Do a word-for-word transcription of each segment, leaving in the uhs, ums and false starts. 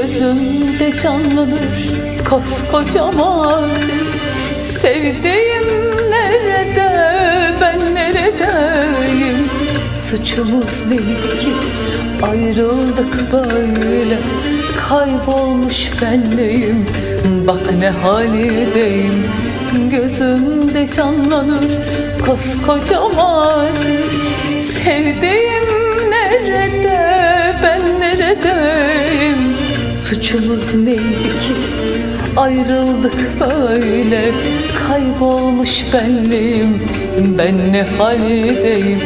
gözümde canlanır koskoca mazi. Sevdiğim nerede, ben neredeyim? Suçumuz neydi ki ayrıldık böyle? Kaybolmuş benliğim, bak ne haldeyim. Gözümde canlanır koskoca mazi. Sevdiğim nerede, ben neredeyim? Suçumuz neydi ki ayrıldık böyle? Kaybolmuş benliğim, ben ne haldeyim?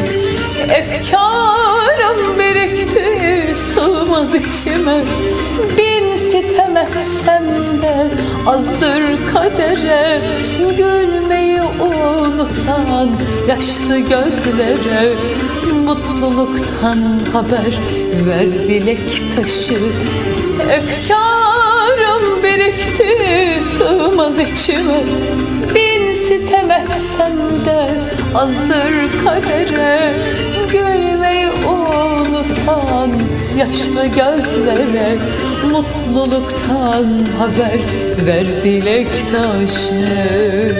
Efkarım birikti, sığmaz içime. Bin sitem etsem de azdır kadere. Gülmeyi unutan yaşlı gözlere mutluluktan haber ver dilek taşı. Efkarım birikti, sığmaz içime. Bin sitem etsem de azdır kadere. Gülmeyi unutan yaşlı gözlere mutluluktan haber ver dilek taşı.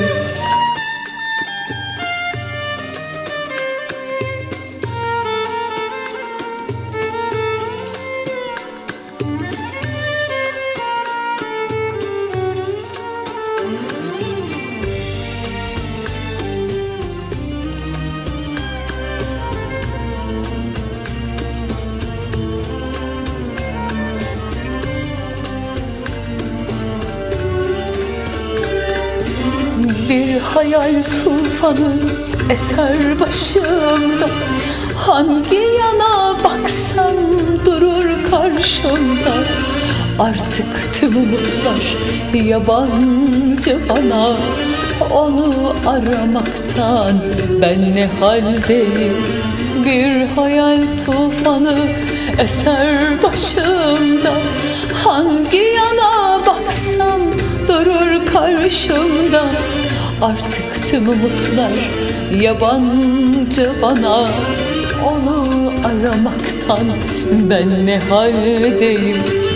Bir hayal tufanı eser başımda. Hangi yana baksam durur karşımda. Artık tüm umutlar yabancı bana. Onu aramaktan ben ne haldeyim? Bir hayal tufanı eser başımda. Hangi yana baksam durur karşımda. Artık tüm umutlar yabancı bana. Onu aramaktan ben ne haldeyim?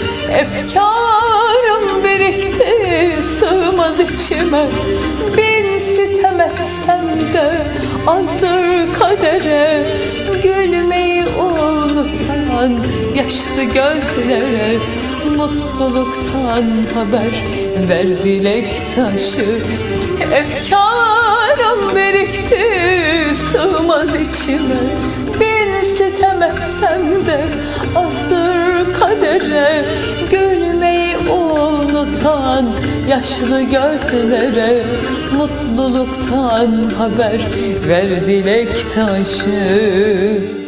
Efkarım birikti, sığmaz içime. Bin sitem etsem de azdır kadere. Gülmeyi unutan yaşlı gözlere mutluluktan haber ver dilek taşı. Efkarım birikti, sığmaz içime. Bin sitem etsem de azdır kadere. Gülmeyi unutan yaşlı gözlere mutluluktan haber ver dilek taşı.